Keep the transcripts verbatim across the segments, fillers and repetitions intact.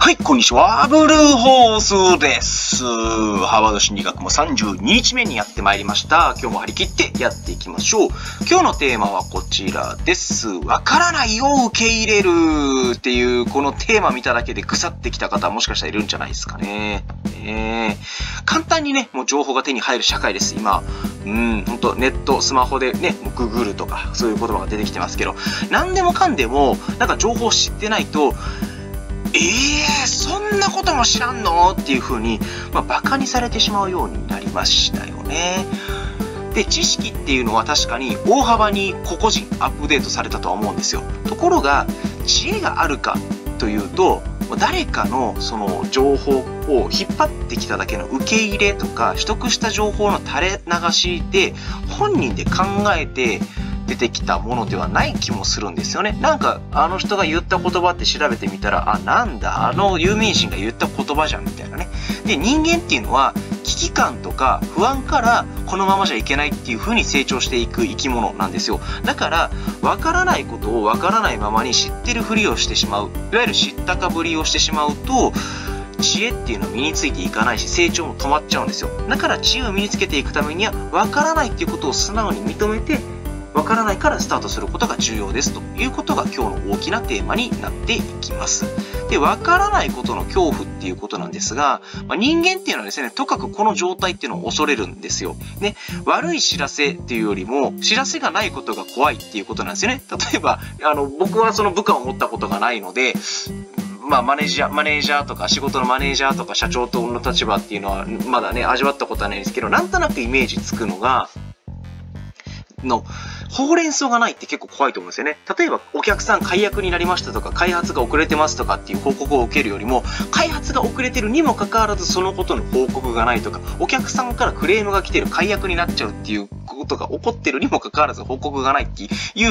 はい、こんにちは。ブルーホースです。ハーバード心理学もさんじゅうににちめにやってまいりました。今日も張り切ってやっていきましょう。今日のテーマはこちらです。わからないを受け入れるっていう、このテーマ見ただけで腐ってきた方はもしかしたらいるんじゃないですかね。ね簡単にね、もう情報が手に入る社会です、今。うん、ほんとネット、スマホでね、ググるとか、そういう言葉が出てきてますけど、何でもかんでも、なんか情報を知ってないと、えー、そんなことも知らんのっていう風に、まあ、バカにされてしまうようになりましたよね。で、知識っていうのは確かに大幅に個々人アップデートされたとは思うんですよ。ところが、知恵があるかというと、誰かのその情報を引っ張ってきただけの受け入れとか、取得した情報の垂れ流しで、本人で考えて、出てきたものではない気もするんですよね。なんかあの人が言った言葉って調べてみたら、あ、なんだあの有名人が言った言葉じゃんみたいなね。で、人間っていうのは危機感とか不安からこのままじゃいけないっていう風に成長していく生き物なんですよ。だからわからないことをわからないままに知ってるふりをしてしまう、いわゆる知ったかぶりをしてしまうと、知恵っていうのは身についていかないし、成長も止まっちゃうんですよ。だから知恵を身につけていくためには、わからないっていうことを素直に認めて、わからないからスタートすることが重要ですということが今日の大きなテーマになっていきます。で、わからないことの恐怖っていうことなんですが、まあ、人間っていうのはですね、とかくこの状態っていうのを恐れるんですよ。ね、悪い知らせっていうよりも、知らせがないことが怖いっていうことなんですよね。例えば、あの、僕はその部下を持ったことがないので、まあ、マネージャー、マネージャーとか仕事のマネージャーとか社長との立場っていうのはまだね、味わったことはないですけど、なんとなくイメージつくのが、の、ほうれん草がないって結構怖いと思うんですよね。例えば、お客さん解約になりましたとか、開発が遅れてますとかっていう報告を受けるよりも、開発が遅れてるにもかかわらずそのことの報告がないとか、お客さんからクレームが来てる、解約になっちゃうっていうことが起こってるにもかかわらず報告がないっていう、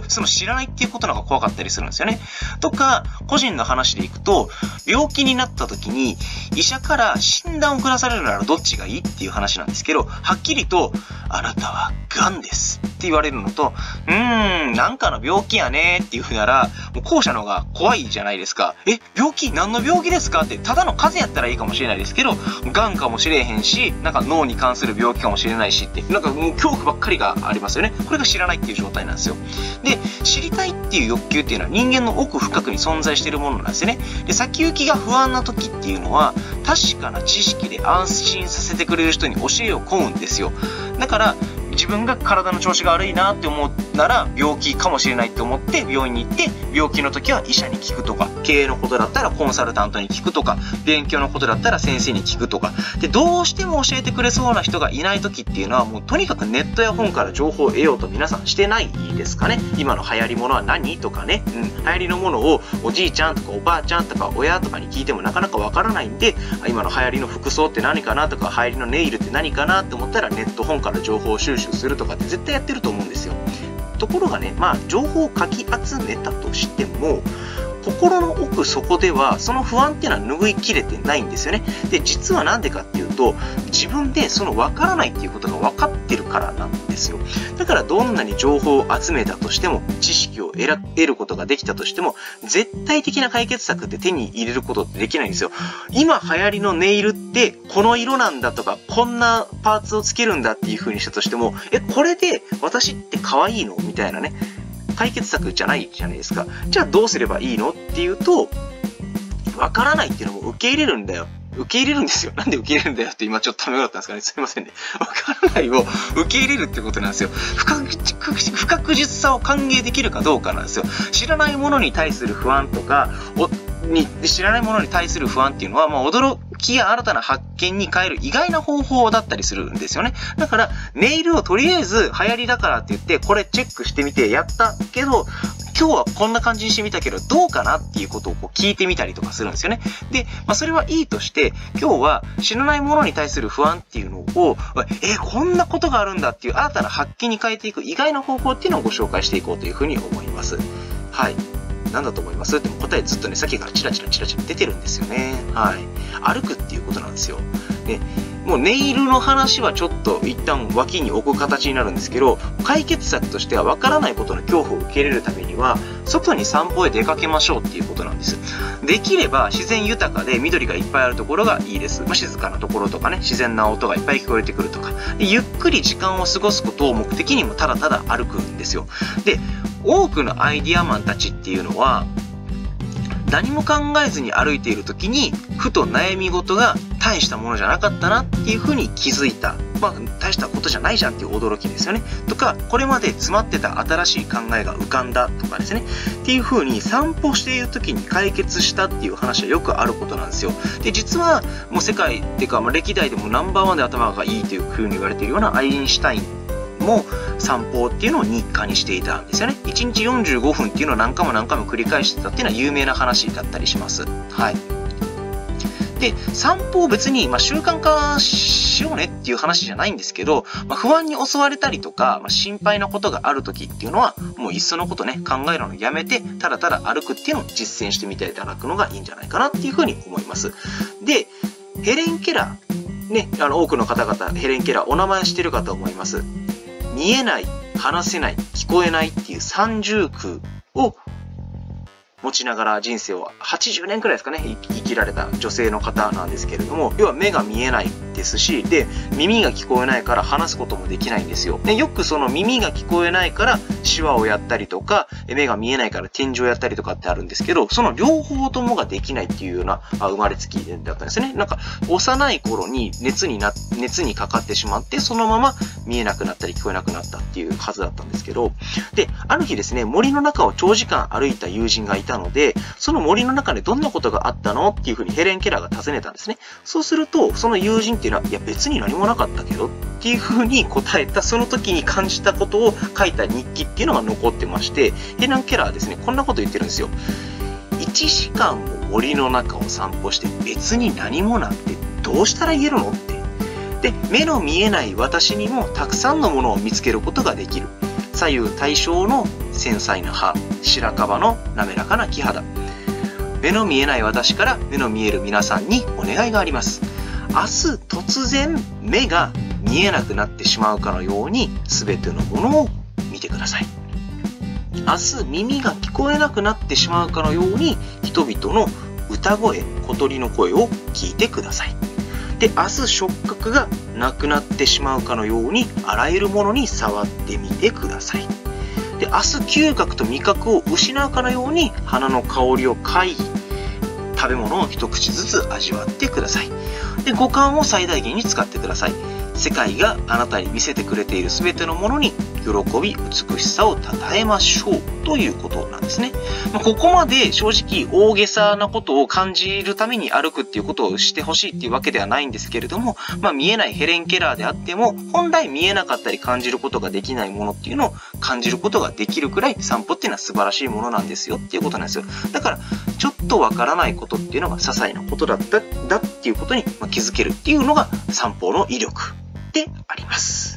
その知らないっていうことの方が怖かったりするんですよね。とか、個人の話でいくと、病気になった時に、医者から診断を下されるならどっちがいいっていう話なんですけど、はっきりと、あなたは癌ですって言われるのと、うーん、なんかの病気やねっていうふうなら、もう後者の方が怖いじゃないですか。え、病気何の病気ですかって、ただの風邪やったらいいかもしれないですけど、癌かもしれへんし、なんか脳に関する病気かもしれないしって、なんかもう恐怖ばっかりがありますよね。これが知らないっていう状態なんですよ。で、知りたいっていう欲求っていうのは人間の奥深くに存在しているものなんですよね。で、先行きが不安な時っていうのは、確かな知識で安心させてくれる人に教えを請うんですよ。だから、自分が体の調子が悪いなって思うなら病気かもしれないって思って病院に行って、病気の時は医者に聞くとか、経営のことだったらコンサルタントに聞くとか、勉強のことだったら先生に聞くとかで、どうしても教えてくれそうな人がいない時っていうのは、もうとにかくネットや本から情報を得ようと皆さんしてないですかね。今の流行りものは何とかね、うん、流行りのものをおじいちゃんとかおばあちゃんとか親とかに聞いてもなかなかわからないんで、今の流行りの服装って何かなとか、流行りのネイルって何かなって思ったらネット本から情報を収集するとかって絶対やってると思うんですよ。ところがね、まあ情報をかき集めたとしても、心の奥底ではその不安っていうのは拭いきれてないんですよね。で、実はなんでかっていうと、自分でその分からないっていうことが分かってるからなんですよ。だからどんなに情報を集めたとしても、知識を得ることができたとしても、絶対的な解決策って手に入れることってできないんですよ。今流行りのネイルってこの色なんだとか、こんなパーツをつけるんだっていう風にしたとしても、え、これで私って可愛いのみたいなね。解決策じゃないじゃないですか。じゃあどうすればいいのっていうと、わからないっていうのも受け入れるんだよ。受け入れるんですよ。なんで受け入れるんだよって今ちょっとためらったんですかね。すいませんね。わからないを受け入れるってことなんですよ。不確不確実さを歓迎できるかどうかなんですよ。知らないものに対する不安とか、おに知らないものに対する不安っていうのは、まあ、驚きや新たな発見に変える意外な方法だったりするんですよね。だから、ネイルをとりあえず流行りだからって言って、これチェックしてみてやったけど、今日はこんな感じにしてみたけど、どうかなっていうことをこう聞いてみたりとかするんですよね。で、まあ、それはいいとして、今日は知らないものに対する不安っていうのを、え、こんなことがあるんだっていう新たな発見に変えていく意外な方法っていうのをご紹介していこうというふうに思います。はい。何だと思いますって答えずっとね、さっきからチラチラチラチラ出てるんですよね。はい。歩くっていうことなんですよ。で、 もうネイルの話はちょっと一旦脇に置く形になるんですけど、解決策としては分からないことの恐怖を受け入れるためには、外に散歩へ出かけましょうっていうことなんです。できれば自然豊かで緑がいっぱいあるところがいいです。まあ、静かなところとかね、自然な音がいっぱい聞こえてくるとか。でゆっくり時間を過ごすことを目的にもただただ歩くんですよ。で、多くのアイディアマンたちっていうのは、何も考えずに歩いている時にふと悩み事が大したものじゃなかったなっていうふうに気づいた。まあ大したことじゃないじゃんっていう驚きですよね。とか、これまで詰まってた新しい考えが浮かんだとかですね。っていうふうに散歩している時に解決したっていう話はよくあることなんですよ。で、実はもう世界っていうか、まあ、歴代でもナンバーワンで頭がいいというふうに言われているようなアインシュタインも散歩っていうのを日課にしていたんですよね。いちにちよんじゅうごふんっていうのを何回も何回も繰り返してたっていうのは有名な話だったりします。はい。で、散歩を別に、まあ、習慣化しようねっていう話じゃないんですけど、まあ、不安に襲われたりとか、まあ、心配なことがある時っていうのは、もういっそのことね、考えるのをやめて、ただただ歩くっていうのを実践してみていただくのがいいんじゃないかなっていうふうに思います。で、ヘレン・ケラー、ね、あの、多くの方々、ヘレン・ケラー、お名前してるかと思います。見えない、話せない、聞こえないっていう三重苦を持ちながら人生をはちじゅうねんくらいですかね、生きられた女性の方なんですけれども、要は目が見えないですし、で、耳が聞こえないから話すこともできないんですよ。で、よくその耳が聞こえないから手話をやったりとか、目が見えないから展示をやったりとかってあるんですけど、その両方ともができないっていうような生まれつきだったんですね。なんか、幼い頃に熱にな、熱にかかってしまって、そのまま見えなくなったり聞こえなくなったっていうはずだったんですけど、で、ある日ですね、森の中を長時間歩いた友人がいたので、その森の中でどんなことがあったのっていうふうにヘレン・ケラーが尋ねたんですね。そうすると、その友人っていうのは、いや別に何もなかったけどっていうふうに答えた、その時に感じたことを書いた日記っていうのが残ってまして、ヘレン・ケラーはですね、こんなこと言ってるんですよ。いちじかんも森の中を散歩して別に何もなんてどうしたら言えるのって。で、目の見えない私にもたくさんのものを見つけることができる。左右対称の繊細な歯、白樺の滑らかな木肌。目の見えない私から目の見える皆さんにお願いがあります。明日突然目が見えなくなってしまうかのように全てのものを見てください。明日耳が聞こえなくなってしまうかのように人々の歌声、小鳥の声を聞いてください。で、明日触覚がなくなってしまうかのようにあらゆるものに触ってみてください。で、明日嗅覚と味覚を失うかのように花の香りを嗅ぎ、食べ物を一口ずつ味わってください。で、五感を最大限に使ってください。世界があなたに見せてくれている全てのものに喜び、美しさを称えましょうということなんですね。まあ、ここまで正直大げさなことを感じるために歩くっていうことをしてほしいっていうわけではないんですけれども、まあ、見えないヘレン・ケラーであっても、本来見えなかったり感じることができないものっていうのを感じることができるくらい散歩っていうのは素晴らしいものなんですよっていうことなんですよ。だから、ちょっとわからないことっていうのが些細なことだった、だっていうことに気づけるっていうのが散歩の威力であります。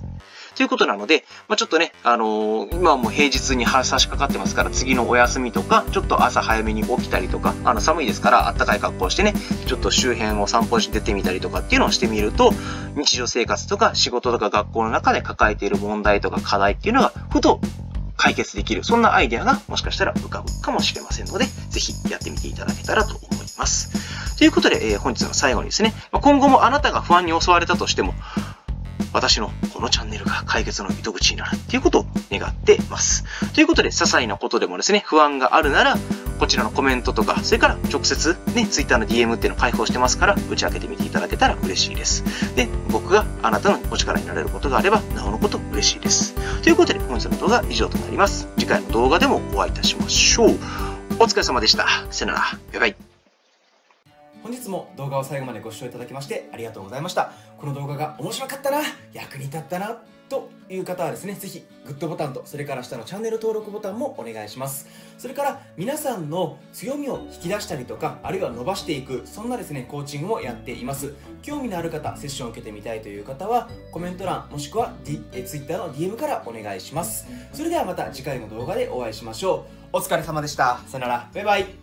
ということなので、まあ、ちょっとね、あのー、今はもう平日に差し掛かってますから、次のお休みとか、ちょっと朝早めに起きたりとか、あの寒いですから暖かい格好をしてね、ちょっと周辺を散歩して出てみたりとかっていうのをしてみると、日常生活とか仕事とか学校の中で抱えている問題とか課題っていうのが、ふと解決できる、そんなアイデアがもしかしたら浮かぶかもしれませんので、ぜひやってみていただけたらと思います。ということで、えー、本日の最後にですね、今後もあなたが不安に襲われたとしても、私のこのチャンネルが解決の糸口になるっていうことを願っています。ということで、些細なことでもですね、不安があるなら、こちらのコメントとか、それから直接ね、Twitter の ディーエム っていうのを開放してますから、打ち明けてみていただけたら嬉しいです。で、僕があなたのお力になれることがあれば、なおのこと嬉しいです。ということで、本日の動画は以上となります。次回の動画でもお会いいたしましょう。お疲れ様でした。さよなら。バイバイ。 本日も動画を最後までご視聴いただきましてありがとうございました。この動画が面白かったな、役に立ったなという方はですね、ぜひグッドボタンと、それから下のチャンネル登録ボタンもお願いします。それから皆さんの強みを引き出したりとか、あるいは伸ばしていく、そんなですねコーチングもやっています。興味のある方、セッションを受けてみたいという方はコメント欄もしくは、D、え Twitter の ディーエム からお願いします。それではまた次回の動画でお会いしましょう。お疲れ様でした。さよなら。バイバイ。